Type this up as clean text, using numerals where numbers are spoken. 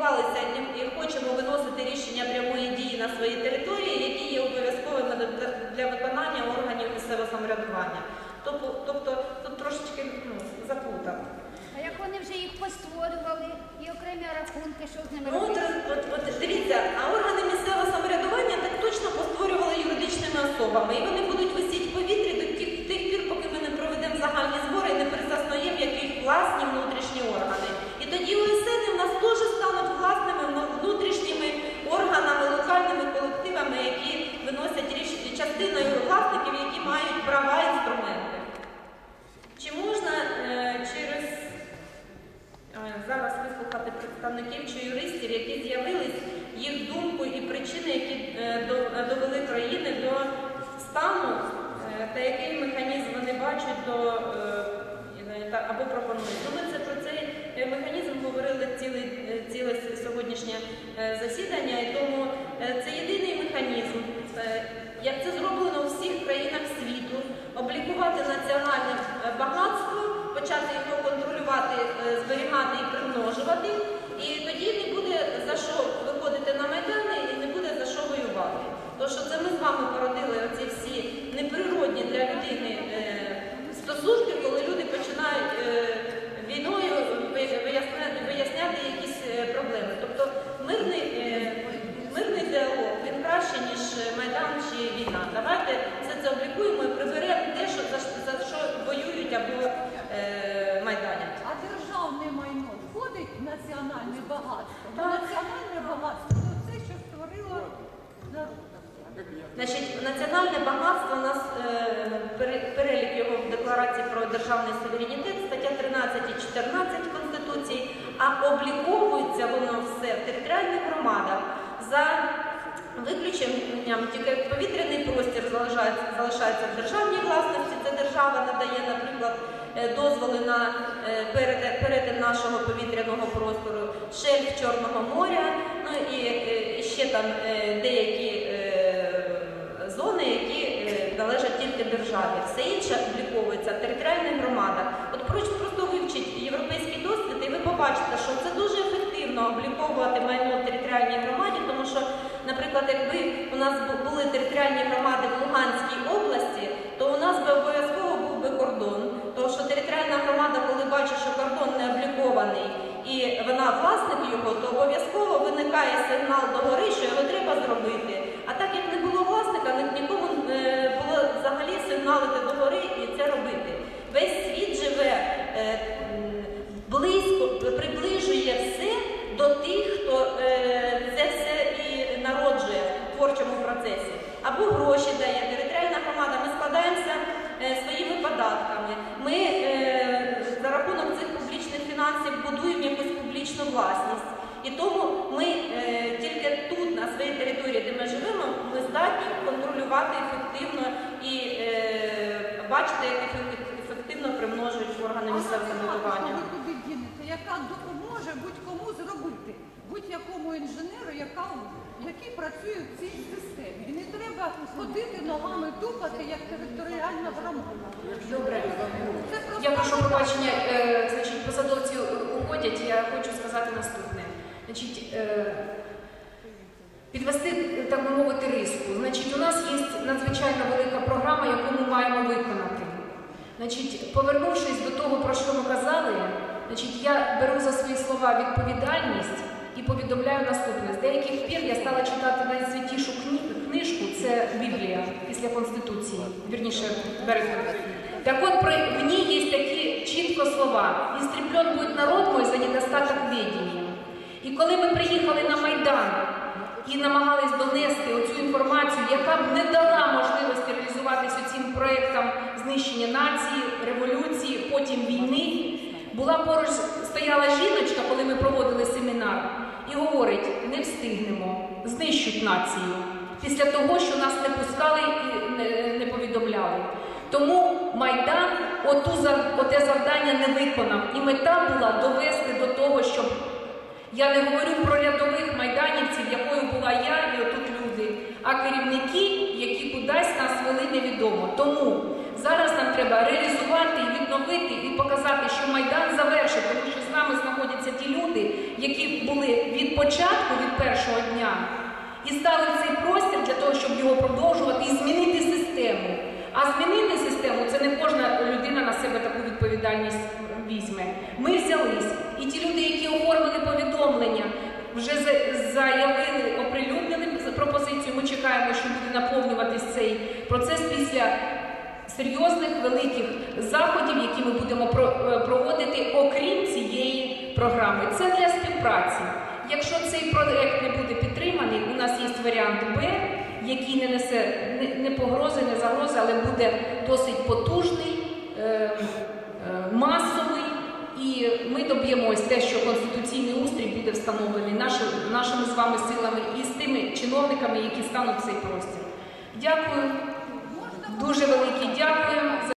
спілкувалися і хочемо виносити рішення прямої дії на своїй території, які є обов'язковими для виконання органів місцевого самоврядування. Тобто тут трошечки заплутано. А як вони вже їх постворювали, і окремі рахунки, що з ними Ну, робити? дивіться, а органи місцевого самоврядування так точно постворювали юридичними особами. І вони будуть висіти в повітрі до тих пір, поки ми не проведемо загальні збори і не перезасноємо якісь власні внутрішні органи. І тоді ОСН в нас теж стануть власними внутрішніми органами, локальними колективами, які виносять рішення, частиною власників, які мають права і інструменти. Чи можна через зараз вислухати представників чи юристів, які з'явились, їх думку і причини, які довели країни до стану, та який механізм вони бачать або пропонують. Ми про цей механізм говорили ціле сьогоднішнє засідання, і тому це єдиний механізм, як це зроблено у всіх країнах світу, облікувати національне багатство, почати його контролювати, зберігати і примножувати, і тоді не буде за що виходити на майдани і не буде за що воювати. Тому що це ми з вами породили оці всі неприродні для людини стосунки, коли люди починають війною виясняти якісь проблеми. Тобто мирний діалог, він краще, ніж Майдан чи війна. Давайте все це облікуємо і приберемо те, за що воюють або майданять. А державне майно входить в національне багатство? Національне багатство – це, що створило народ. Значить, національне багатство у нас, перелік його в Декларації про державний суверенітет, стаття 13 і 14 Конституції, а обліковується воно все в територіальних громадах за виключенням, тільки повітряний простір залишається в державній власності, це держава надає, наприклад, дозволи на перетин нашого повітряного простору, шельф Чорного моря, ну і ще там деякі зони, які належать тільки державі. Все інше обліковується в територіальних громадах. От просто вивчіть європейський досвід, і ви побачите, що це дуже ефективно обліковувати майно в територіальній громаді, тому що, наприклад, якби у нас були територіальні громади в Луганській області, то у нас би обов'язково був би кордон. Тому що територіальна громада, коли бачить, що кордон не облікований і вона власник його, то обов'язково виникає сигнал догори, що його треба зробити. А так як не було власника, нікому не було взагалі сигналити догори і це робити. Весь світ живе близько, приближує все до тих, хто це все і народжує в творчому процесі. Або гроші дає територіальна громада, ми складаємося своїми податками. Ми за рахунок цих публічних фінансів будуємо якусь публічну власність. І тому ми тільки тут, на своїй території, де ми живемо, ми здатні контролювати ефективно і бачити, як ефективно примножують органи місцевого самоврядування. Ви туди дінете, яка допоможе будь-кому зробити, будь-якому інженеру, який працює в цій системі. І не треба ходити ногами тупати, як територіальна громада. Добре. Я прошу пробачення, значить, посадовці уходять, я хочу сказати наступне. Значить, підвести, так би мовити, риску. Значить, у нас є надзвичайно велика програма, яку ми маємо виконати. Значить, повернувшись до того, про що ми казали, значить, я беру за свої слова відповідальність і повідомляю наступне. З деяких пір я стала читати найсвятішу книжку, це Біблія, після Конституції, вірніше, Березової. Так от, в ній є такі чітко слова: «Істреблен буде народ мой за недостаток ведения». І коли ми приїхали на Майдан і намагались донести оцю інформацію, яка б не дала можливості реалізуватися цим проєктам знищення нації, революції, потім війни, поруч стояла жіночка, коли ми проводили семінар, і говорить: не встигнемо, знищуть націю. Після того, що нас не пускали і не повідомляли. Тому Майдан оте завдання не виконав. І мета була довести до того, щоб... Я не говорю про рядових майданівців, якою була я і отут люди, а керівники, які кудись нас вели, невідомо. Тому зараз нам треба реалізувати і відновити, і показати, що Майдан завершив, тому що з нами знаходяться ті люди, які були від від початку, від першого дня, і стали в цей простір для того, щоб його продовжувати і змінити систему. А змінити систему – це не кожна людина на себе таку відповідальність візьме. Ми взялись, і ті люди, які оформили повідомлення, вже заявили, оприлюднили пропозицію, ми чекаємо, що буде наповнюватись цей процес після серйозних, великих заходів, які ми будемо проводити, окрім цієї програми. Це для співпраці. Якщо цей проект не буде підтриманий, у нас є варіант Б, який не несе не погрози, не загрози, але буде досить потужний, масовий, і ми доб'ємось те, що конституційний устрій буде встановлений нашими з вами силами і з тими чиновниками, які стануть в цей простір. Дякую, дуже велике дякую.